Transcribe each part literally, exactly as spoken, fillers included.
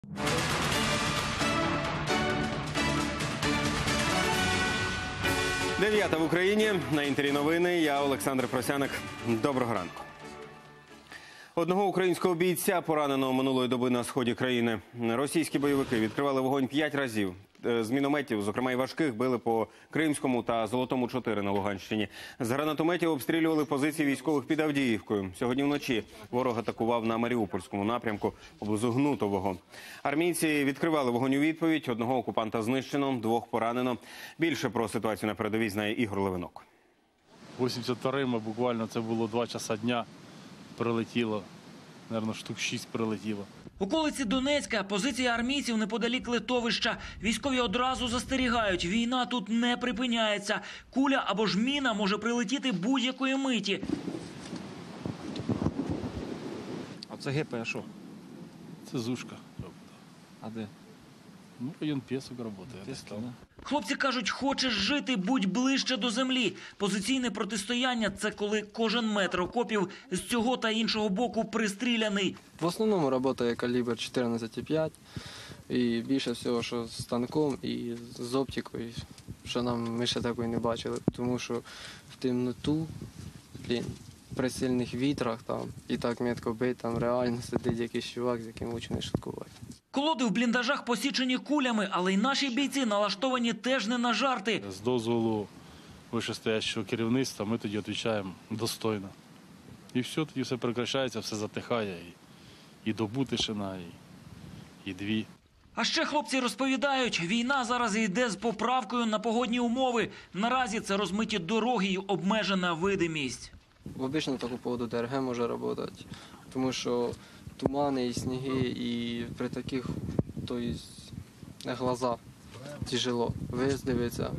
Дев'ята в Україні. На Інтері новини. Я Олександр Просяник. Доброго ранку. Одного українського бійця поранено минулої доби на сході країни. Російські бойовики відкривали вогонь п'ять разів. З мінометів, зокрема і важких, били по Кримському та Золотому чотири на Луганщині. З гранатометів обстрілювали позиції військових під Авдіївкою. Сьогодні вночі ворог атакував на Маріупольському напрямку поблизу Гнутового. Армійці відкривали вогонь у відповідь. Одного окупанта знищено, двох поранено. Більше про ситуацію на передовій знає Ігор Левинок. вісімдесят вторим буквально це було два часа дня. Прилетіло, мабуть, штук шість прилетіло. В околиці Донецька позиція армійців неподалік литовища. Військові одразу застерігають, війна тут не припиняється. Куля або ж міна може прилетіти будь-якої миті. А це ГП, а що? Це Зушка. А де? Ну, район Пєсок працює. Хлопці кажуть, хочеш жити, будь ближче до землі. Позиційне протистояння – це коли кожен метр окопів з цього та іншого боку пристріляний. В основному працює калібр чотирнадцять п'ять і більше всього, що з танком і з оптикою, що нам ми ще такої не бачили, тому що в темноту, блін, при сильних вітрах там і так метко бить, там реально сидить якийсь чувак, з яким лучше не шуткувати. Колоди в бліндажах посічені кулями, але й наші бійці налаштовані теж не на жарти. З дозволу вищестоящого керівництва ми тоді відповідаємо достойно. І все, тоді все прекращається, все затихає. І, і добу тишина, і, і дві. А ще хлопці розповідають, війна зараз йде з поправкою на погодні умови. Наразі це розмиті дороги й обмежена видимість. В обичну таку погоду ДРГ може працювати, тому що тумани і сніги, і при таких, то є глаза тяжело виздивитися.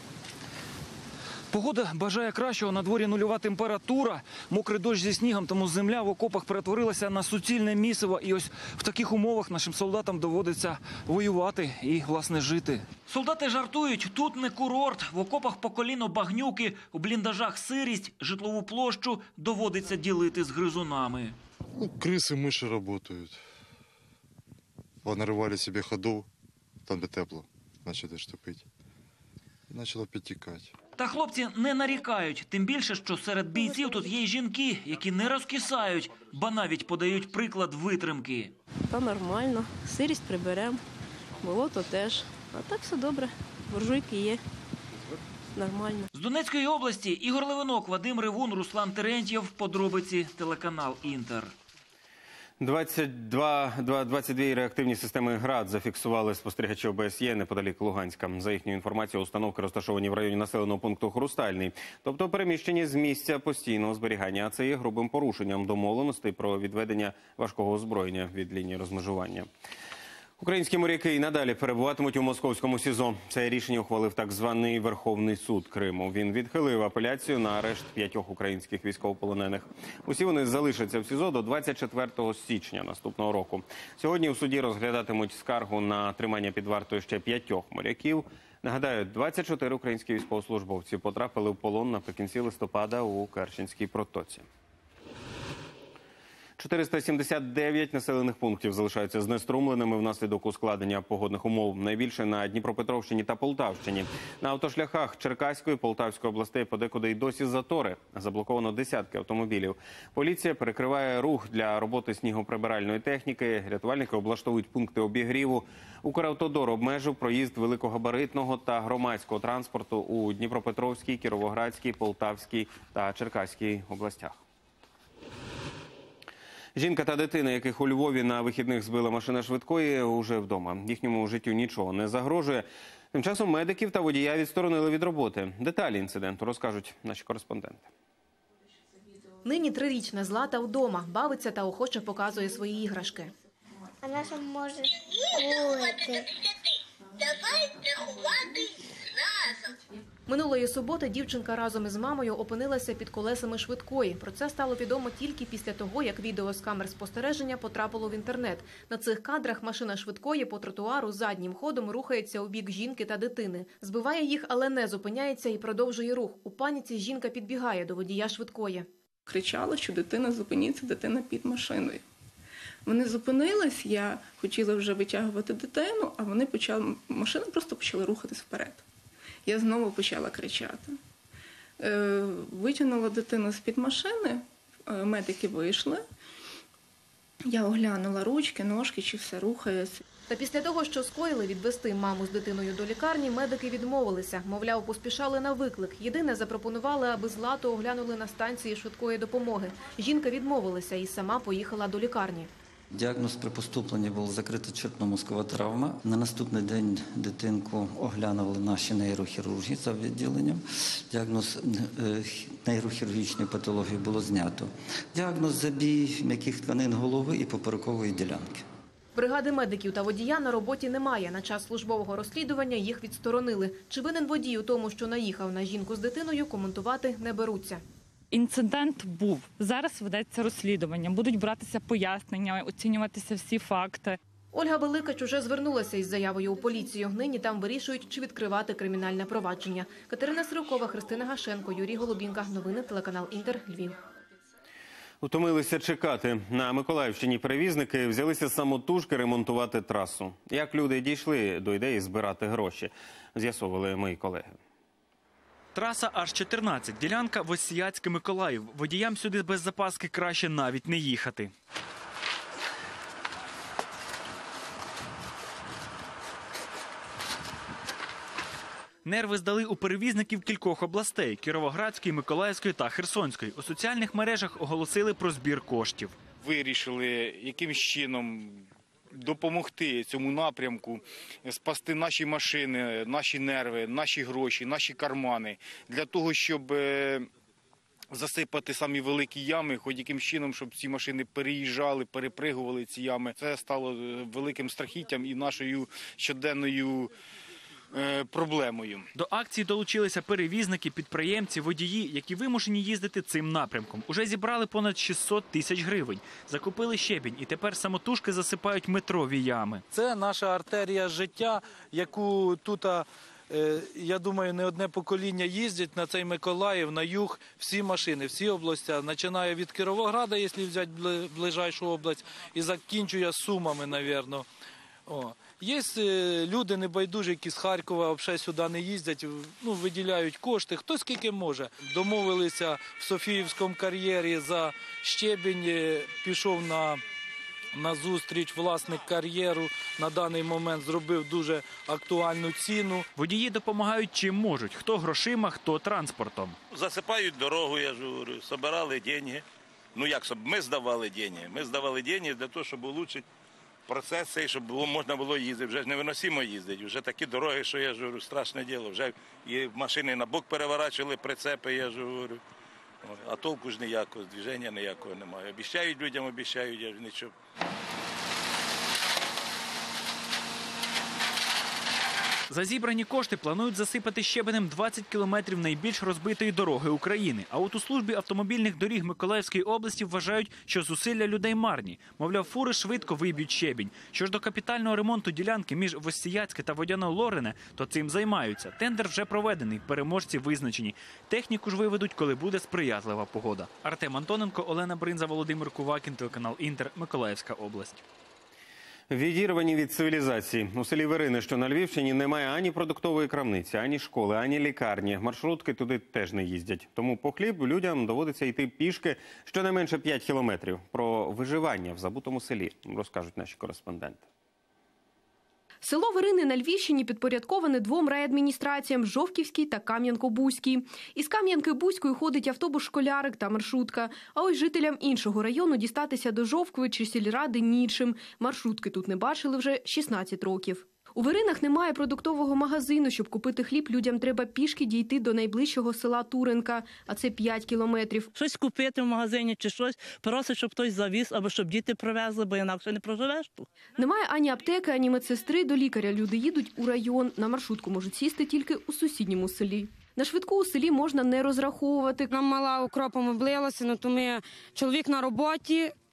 Погода бажає кращого, на дворі нульова температура, мокрий дощ зі снігом, тому земля в окопах перетворилася на суцільне місиво. І ось в таких умовах нашим солдатам доводиться воювати і, власне, жити. Солдати жартують, тут не курорт, в окопах по коліно багнюки, у бліндажах сирість, житлову площу доводиться ділити з гризунами. Ну, крысы, мыши работают. Понарывали себе ходов, там де тепло, начали штопить. Начало підтікати. Та хлопці не нарікають, тим більше, що серед бійців тут є й жінки, які не розкисають, ба навіть подають приклад витримки. Та нормально, сирість приберемо, болото теж, а так все добре, буржуйки є. Нормально. З Донецької області Ігор Левинок, Вадим Ревун, Руслан Терентьєв. Подробиці, телеканал «Інтер». двадцять два, двадцять дві реактивні системи «Град» зафіксували спостерігачі О Б С Є неподалік Луганська. За їхньою інформацією, установки розташовані в районі населеного пункту Хрустальний. Тобто переміщені з місця постійного зберігання. А це є грубим порушенням домовленостей про відведення важкого озброєння від лінії розмежування. Українські моряки і надалі перебуватимуть у московському СІЗО. Це рішення ухвалив так званий Верховний суд Криму. Він відхилив апеляцію на арешт п'ятьох українських військовополонених. Усі вони залишаться в СІЗО до двадцять четвертого січня наступного року. Сьогодні у суді розглядатимуть скаргу на тримання під вартою ще п'ятьох моряків. Нагадаю, двадцять чотири українські військовослужбовці потрапили в полон наприкінці листопада у Керченській протоці. чотириста сімдесят дев'ять населених пунктів залишаються знеструмленими внаслідок ускладнення погодних умов. Найбільше на Дніпропетровщині та Полтавщині. На автошляхах Черкаської, Полтавської областей подекуди й досі затори. Заблоковано десятки автомобілів. Поліція перекриває рух для роботи снігоприбиральної техніки. Рятувальники облаштовують пункти обігріву. Укравтодор обмежив проїзд великогабаритного та громадського транспорту у Дніпропетровській, Кіровоградській, Полтавській та Черкаській областях. Жінка та дитина, яких у Львові на вихідних збила машина швидкої, уже вдома. Їхньому життю нічого не загрожує. Тим часом медиків та водія відсторонили від роботи. Деталі інциденту розкажуть наші кореспонденти. Нині трирічна Злата вдома, бавиться та охоче показує свої іграшки. Вона ж може бути. Давайте ховати разом. Минулої суботи дівчинка разом із мамою опинилася під колесами швидкої. Про це стало відомо тільки після того, як відео з камер спостереження потрапило в інтернет. На цих кадрах машина швидкої по тротуару заднім ходом рухається у бік жінки та дитини. Збиває їх, але не зупиняється і продовжує рух. У паніці жінка підбігає до водія швидкої. Кричала, що дитина зупиніться, дитина під машиною. Вони зупинились, я хотіла вже витягувати дитину, а вони почали, машини просто почали рухатись вперед. Я знову почала кричати. Е, витягнула дитину з-під машини, е, медики вийшли. Я оглянула ручки, ножки, чи все рухається. Та після того, що скоїли, відвести маму з дитиною до лікарні, медики відмовилися. Мовляв, поспішали на виклик. Єдине, запропонували, аби Злату оглянули на станції швидкої допомоги. Жінка відмовилася і сама поїхала до лікарні. Діагноз при поступленні був закрита черепно-мозкова травма. На наступний день дитинку оглянули наші нейрохірурги за відділенням. Діагноз нейрохірургічної патології було знято. Діагноз забій м'яких тканин голови і поперекової ділянки. Бригади медиків та водія на роботі немає. На час службового розслідування їх відсторонили. Чи винен водій у тому, що наїхав на жінку з дитиною, коментувати не беруться. Інцидент був. Зараз ведеться розслідування. Будуть братися пояснення, оцінюватися всі факти. Ольга Великач уже звернулася із заявою у поліцію. Нині там вирішують, чи відкривати кримінальне провадження. Катерина Сирокова, Христина Гашенко, Юрій Голубінка. Новини телеканал Інтер, Львів. Утомилися чекати. На Миколаївщині перевізники взялися самотужки ремонтувати трасу. Як люди дійшли до ідеї збирати гроші, з'ясовували мої колеги. Траса Аж чотирнадцять, ділянка Воссіяцьке-Миколаїв. Водіям сюди без запаски краще навіть не їхати. Нерви здали у перевізників кількох областей – Кіровоградської, Миколаївської та Херсонської. У соціальних мережах оголосили про збір коштів. Вирішили, якимось чином допомогти цьому напрямку, спасти наші машини, наші нерви, наші гроші, наші кармани, для того, щоб засипати самі великі ями, хоч якимось чином, щоб ці машини переїжджали, перепригували ці ями. Це стало великим страхіттям і нашою щоденною проблемою. До акції долучилися перевізники, підприємці, водії, які вимушені їздити цим напрямком. Уже зібрали понад шістсот тисяч гривень. Закупили щебінь і тепер самотужки засипають метрові ями. Це наша артерія життя, яку тут, я думаю, не одне покоління їздять на цей Миколаїв, на юг, всі машини, всі області. Починає від Кіровограда, якщо взяти ближайшу область, і закінчує Сумами, мабуть. О. Є люди небайдужі, які з Харкова взагалі сюди не їздять, ну, виділяють кошти, хто скільки може. Домовилися в Софіївському кар'єрі за щебінь, пішов на, на зустріч власник кар'єру, на даний момент зробив дуже актуальну ціну. Водії допомагають чим можуть, хто грошима, хто транспортом. Засипають дорогу, я ж говорю, збирали гроші. Ну як, ми здавали гроші, ми здавали гроші для того, щоб улучшити процес цей, щоб було, можна було їздити. Вже ж невиносимо їздити. Вже такі дороги, що я ж говорю, страшне діло. Вже і машини на бок переворачували, прицепи, я ж говорю. А толку ж ніякого, движення ніякого немає. Обіцяють людям, обіцяють, я ж нічого. За зібрані кошти планують засипати щебенем двадцять кілометрів найбільш розбитої дороги України. А от у службі автомобільних доріг Миколаївської області вважають, що зусилля людей марні. Мовляв, фури швидко виб'ють щебінь. Що ж до капітального ремонту ділянки між Воссіяцьке та Водяно-Лорене, то цим займаються. Тендер вже проведений, переможці визначені. Техніку ж виведуть, коли буде сприятлива погода. Артем Антоненко, Олена Бринза, Володимир Кувакін, телеканал Інтер, Миколаївська область. Відірвані від цивілізації. У селі Верини, що на Львівщині, немає ані продуктової крамниці, ані школи, ані лікарні. Маршрутки туди теж не їздять. Тому по хліб людям доводиться йти пішки щонайменше п'ять кілометрів. Про виживання в забутому селі розкажуть наші кореспонденти. Село Верини на Львівщині підпорядковане двом райадміністраціям – Жовківській та Кам'янко-Бузькій. Із Кам'янки-Бузької ходить автобус-школярик та маршрутка. А ось жителям іншого району дістатися до Жовкви чи сільради нічим. Маршрутки тут не бачили вже шістнадцять років. У Веринах немає продуктового магазину. Щоб купити хліб, людям треба пішки дійти до найближчого села Туренка, а це п'ять кілометрів. Щось купити в магазині чи щось, просить, щоб хтось завіз, або щоб діти привезли, бо інакше не проживеш тут. Немає ані аптеки, ані медсестри. До лікаря люди їдуть у район. На маршрутку можуть сісти тільки у сусідньому селі. На швидку у селі можна не розраховувати. Нам мала окропом облилася, ну то ми, чоловік на роботі,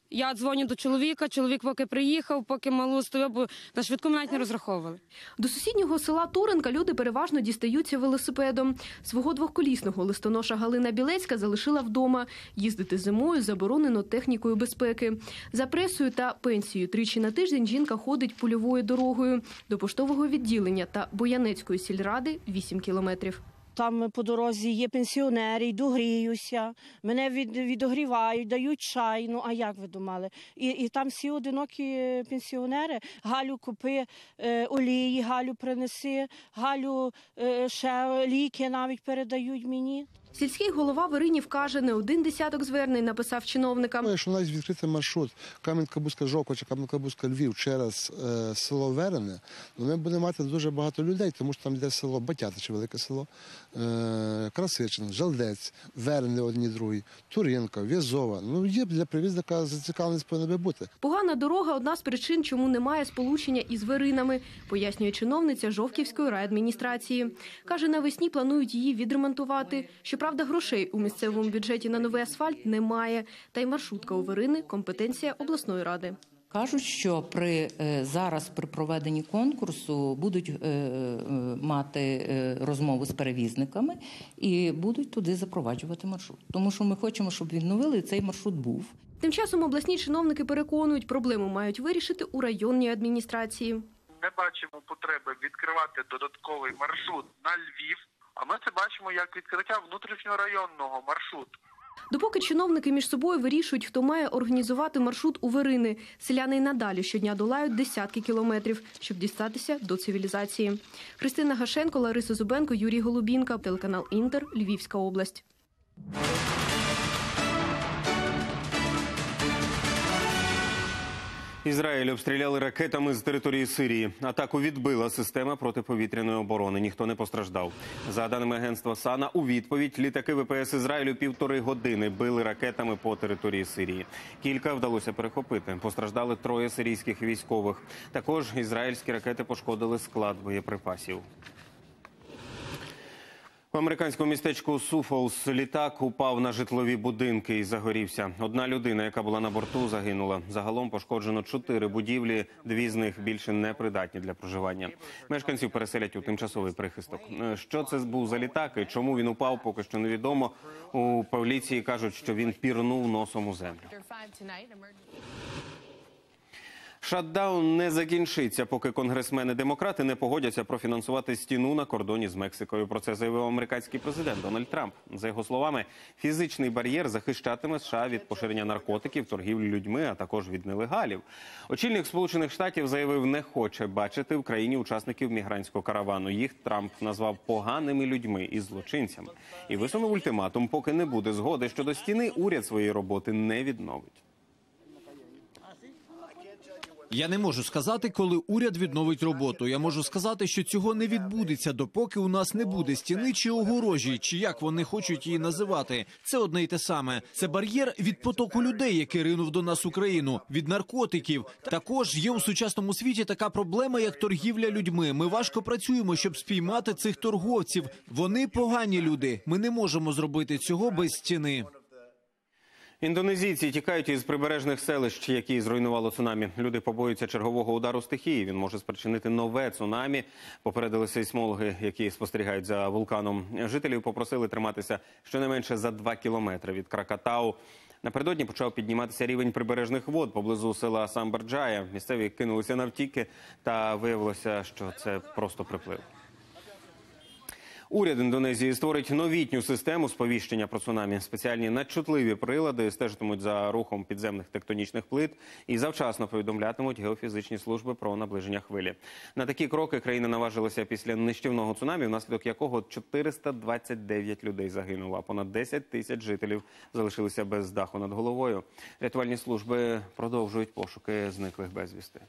Я дзвоню до чоловіка, чоловік поки приїхав, поки малу стояв, бо на швидку ми навіть не розраховували. До сусіднього села Туренка люди переважно дістаються велосипедом. Свого двохколісного листоноша Галина Білецька залишила вдома. Їздити зимою заборонено технікою безпеки. За пресою та пенсією тричі на тиждень жінка ходить польовою дорогою. До поштового відділення та Боянецької сільради – вісім кілометрів. Там по дорозі є пенсіонери, йду гріюся, мене від, відогрівають, дають чай, ну а як ви думали? І, і там всі одинокі пенсіонери, Галю купи е, олії, Галю принеси, Галю е, ще ліки навіть передають мені. Сільський голова Виринів каже, не один десяток звернень написав чиновникам. Якщо навіть відкрити маршрут Кам'янка-Бузька-Жовква чи Кам'янка-Бузька-Львів через е, село Верене, то ми будемо мати дуже багато людей, тому що там йде село Батятичі, велике село, е, Красичин, Жалдець, Верене одні другі, Туринка, В'язова. Ну, є для привізника зацікавленість повинна бути. Погана дорога – одна з причин, чому немає сполучення із Виринами, пояснює чиновниця Жовківської райадміністрації. Каже, навесні планують її відремонтувати. Щоправда, грошей у місцевому бюджеті на новий асфальт немає. Та й маршрутка у Вирини – компетенція обласної ради. Кажуть, що при зараз при проведенні конкурсу будуть мати розмову з перевізниками і будуть туди запроваджувати маршрут. Тому що ми хочемо, щоб відновили і цей маршрут був. Тим часом обласні чиновники переконують, проблему мають вирішити у районній адміністрації. Не бачимо потреби відкривати додатковий маршрут на Львів, а ми це бачимо як відкриття внутрішньорайонного маршруту. Допоки чиновники між собою вирішують, хто має організувати маршрут у Вирини, селяни й надалі щодня долають десятки кілометрів, щоб дістатися до цивілізації. Христина Гашенко, Лариса Зубенко, Юрій Голубінка, телеканал Інтер, Львівська область. Ізраїль обстріляли ракетами з території Сирії. Атаку відбила система протиповітряної оборони. Ніхто не постраждав. За даними агентства САНА, у відповідь літаки ВПС Ізраїлю півтори години били ракетами по території Сирії. Кілька вдалося перехопити. Постраждали троє сирійських військових. Також ізраїльські ракети пошкодили склад боєприпасів. У американському містечку Суфолс літак упав на житлові будинки і загорівся. Одна людина, яка була на борту, загинула. Загалом пошкоджено чотири будівлі, дві з них більше не придатні для проживання. Мешканців переселять у тимчасовий прихисток. Що це був за літак і чому він упав, поки що невідомо. У поліції кажуть, що він пірнув носом у землю. Шатдаун не закінчиться, поки конгресмени-демократи не погодяться профінансувати стіну на кордоні з Мексикою. Про це заявив американський президент Дональд Трамп. За його словами, фізичний бар'єр захищатиме США від поширення наркотиків, торгівлі людьми, а також від нелегалів. Очільник Сполучених Штатів заявив, не хоче бачити в країні учасників мігрантського каравану. Їх Трамп назвав поганими людьми і злочинцями. І висунув ультиматум, поки не буде згоди щодо стіни, уряд своєї роботи не відновить. Я не можу сказати, коли уряд відновить роботу. Я можу сказати, що цього не відбудеться, допоки у нас не буде стіни чи огорожі, чи як вони хочуть її називати. Це одне й те саме. Це бар'єр від потоку людей, який ринув до нас Україну, від наркотиків. Також є у сучасному світі така проблема, як торгівля людьми. Ми важко працюємо, щоб спіймати цих торговців. Вони погані люди. Ми не можемо зробити цього без стіни. Індонезійці тікають із прибережних селищ, які зруйнувало цунамі. Люди побоюються чергового удару стихії. Він може спричинити нове цунамі, попередили сейсмологи, які спостерігають за вулканом. Жителів попросили триматися щонайменше за два кілометри від Кракатау. Напередодні почав підніматися рівень прибережних вод поблизу села Самберджая. Місцеві кинулися навтіки, та виявилося, що це просто приплив. Уряд Індонезії створить новітню систему сповіщення про цунамі. Спеціальні надчутливі прилади стежитимуть за рухом підземних тектонічних плит і завчасно повідомлятимуть геофізичні служби про наближення хвилі. На такі кроки країна наважилася після нищівного цунамі, внаслідок якого чотириста двадцять дев'ять людей загинуло, а понад десять тисяч жителів залишилися без даху над головою. Рятувальні служби продовжують пошуки зниклих безвісти.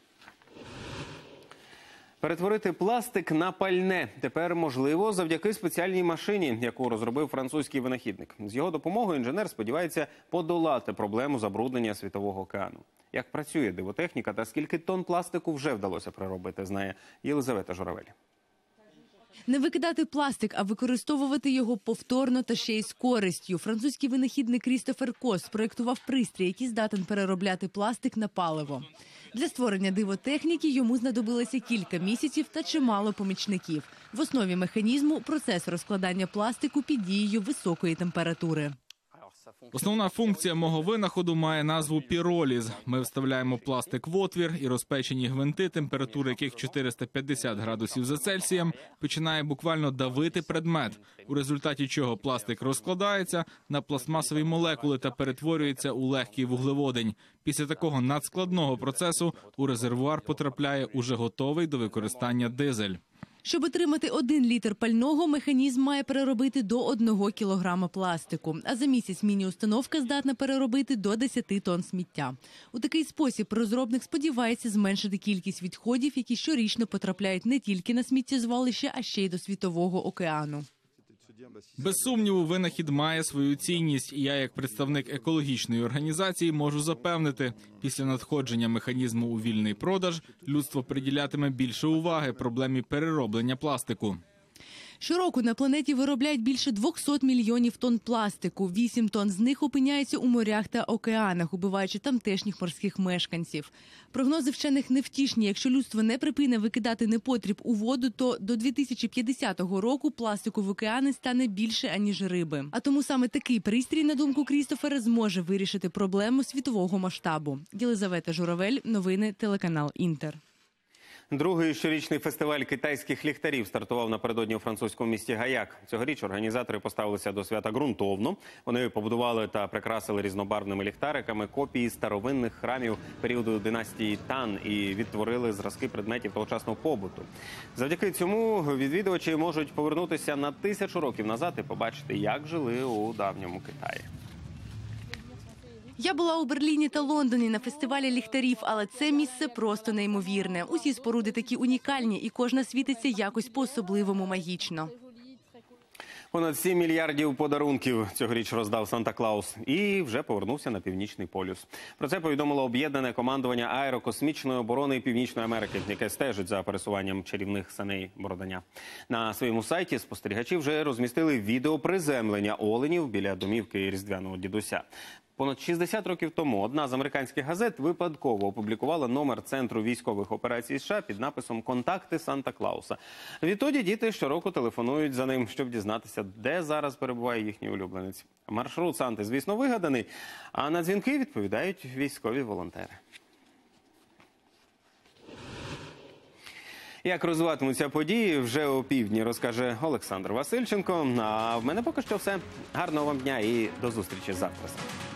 Перетворити пластик на пальне тепер можливо завдяки спеціальній машині, яку розробив французький винахідник. З його допомогою інженер сподівається подолати проблему забруднення Світового океану. Як працює дивотехніка та скільки тонн пластику вже вдалося переробити, знає Єлизавета Журавель. Не викидати пластик, а використовувати його повторно та ще й з користю. Французький винахідник Крістофер Кос спроєктував пристрій, який здатен переробляти пластик на паливо. Для створення дивотехніки йому знадобилося кілька місяців та чимало помічників. В основі механізму – процес розкладання пластику під дією високої температури. Основна функція мого винаходу має назву піроліз. Ми вставляємо пластик в отвір, і розпечені гвинти, температура яких чотириста п'ятдесят градусів за Цельсієм, починає буквально давити предмет, у результаті чого пластик розкладається на пластмасові молекули та перетворюється у легкий вуглеводень. Після такого надскладного процесу у резервуар потрапляє уже готовий до використання дизель. Щоб отримати один літр пального, механізм має переробити до одного кілограма пластику. А за місяць міні-установка здатна переробити до десяти тонн сміття. У такий спосіб розробник сподівається зменшити кількість відходів, які щорічно потрапляють не тільки на сміттєзвалище, а ще й до світового океану. Без сумніву, винахід має свою цінність, і я, як представник екологічної організації, можу запевнити, після надходження механізму у вільний продаж людство приділятиме більше уваги проблемі перероблення пластику. Щороку на планеті виробляють більше двохсот мільйонів тонн пластику. Вісім тонн з них опиняються у морях та океанах, убиваючи тамтешніх морських мешканців. Прогнози вчених невтішні. Якщо людство не припине викидати непотріб у воду, то до дві тисячі п'ятдесятого року пластику в океани стане більше, аніж риби. А тому саме такий пристрій, на думку Крістофера, зможе вирішити проблему світового масштабу. Єлизавета Журавель, новини, телеканал «Інтер». Другий щорічний фестиваль китайських ліхтарів стартував напередодні у французькому місті Гаяк. Цьогоріч організатори поставилися до свята ґрунтовно. Вони побудували та прикрасили різнобарвними ліхтариками копії старовинних храмів періоду династії Тан і відтворили зразки предметів тогочасного побуту. Завдяки цьому відвідувачі можуть повернутися на тисячу років назад і побачити, як жили у давньому Китаї. Я була у Берліні та Лондоні на фестивалі ліхтарів, але це місце просто неймовірне. Усі споруди такі унікальні, і кожна світиться якось по-особливому магічно. Понад сім мільярдів подарунків цьогоріч роздав Санта-Клаус і вже повернувся на Північний полюс. Про це повідомило об'єднане командування аерокосмічної оборони Північної Америки, яке стежить за пересуванням чарівних саней Бородання. На своєму сайті спостерігачі вже розмістили відео приземлення оленів біля домівки різдвяного дідуся. Понад шістдесят років тому одна з американських газет випадково опублікувала номер Центру військових операцій США під написом «Контакти Санта-Клауса». Відтоді діти щороку телефонують за ним, щоб дізнатися, де зараз перебуває їхній улюбленець. Маршрут Санти, звісно, вигаданий, а на дзвінки відповідають військові волонтери. Як розвиватимуться події, вже о півдні розкаже Олександр Васильченко. А в мене поки що все. Гарного вам дня і до зустрічі завтра.